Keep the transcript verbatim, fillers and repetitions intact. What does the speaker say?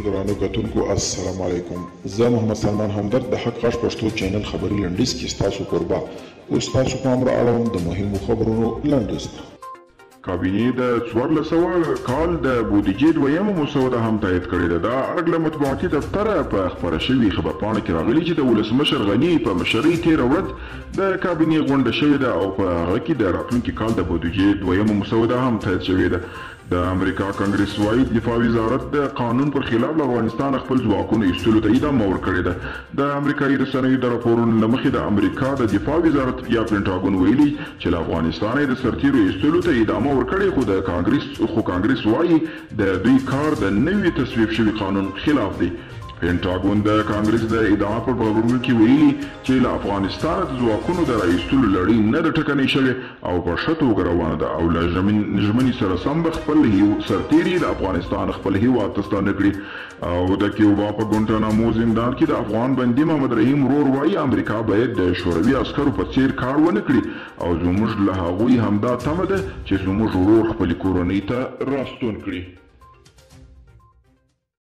ګرانو کتونکو السلام علیکم. زه محمد سلمان همدرد د حق غږ پښتو چینل خبري لنډیز کې ستاسو قربا اوس تاسو پام را اړوم د مهمو خبرونو لنډیز ته. کابینې د څوارلس سوه کال د بودیجې دویمه مسوده هم تایید کړې ده. دا اړ له مطبوعاتي دفتره په خپره شوي خبرپاڼه کې راغلي چې د ولسمشر غني په مشرۍ تېره ورځ د کابینې غونډه شوې ده او په هغه کې د راتلونکي کال د بودیجې دویمه مسوده هم تایید شوې ده. د امریکا کنګرس وايي دفاع وزارت د قانون پر خلاف له افغانستان خپل ځواکونه ایستلو ته ادامه ورکړې ده. د امریکایي رسنیو د راپورونو له مخې د امریکا د دفاع وزارت یا پینټاګون ویلي چې له افغانستان د سرتیرو ایستلو ته ادامه ورکړې، خو د کانګرس خو کانګرس وايي د دوی کار د نوي تصویب شوي قانون خلاف دی. پینټاګون د کانګرس د ادعا په خبرونو کې ویلي چې له افغانستان د ځواکونو د راایستلو لړۍ نه ده ټکنۍ شوې او په ښه توګه روانه ده او له ژمنې سره سم به خپل سرتیري د افغانستان خپل هیواد ته ستانه کړي. او د کیوبا په ګونټانامو زندان کې د افغان بندي محمد رحیم ورور وایي امریکا باید د شوروي عسکرو په څیر کار ونه کړي او زموږ له هغوی همدا تمه ده چې زموږ ورور خپلې کورنۍ ته راستون کړي.